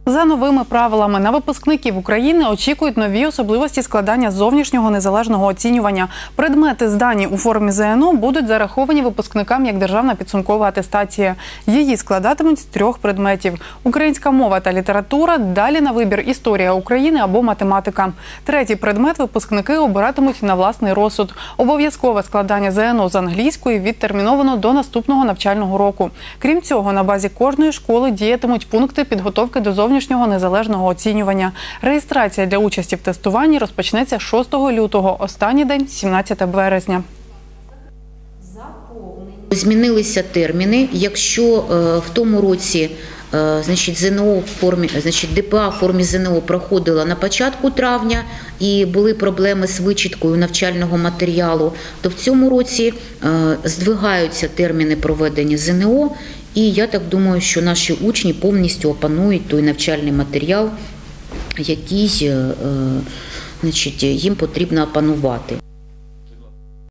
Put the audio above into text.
За новими правилами на випускників України очікують нові особливості складання зовнішнього незалежного оцінювання. Предмети, здані у формі ЗНО, будуть зараховані випускникам як державна підсумкова атестація. Її складатимуть з 3 предметів – українська мова та література, далі на вибір історія України або математика. 3-й предмет випускники обиратимуть на власний розсуд. Обов'язкове складання ЗНО з англійської відтерміновано до наступного навчального року. Крім цього, на базі кожної школи діятимуть пункти підготовки до зовнішнього незалежного оцінювання. Реєстрація для участі в тестуванні розпочнеться 6 лютого, останній день – 17 березня. Змінилися терміни. Якщо в тому році ЗНО в формі, ДПА в формі ЗНО проходила на початку травня і були проблеми з вичиткою навчального матеріалу, то в цьому році здвигаються терміни проведення ЗНО. І я так думаю, що наші учні повністю опанують той навчальний матеріал, який їм потрібно опанувати.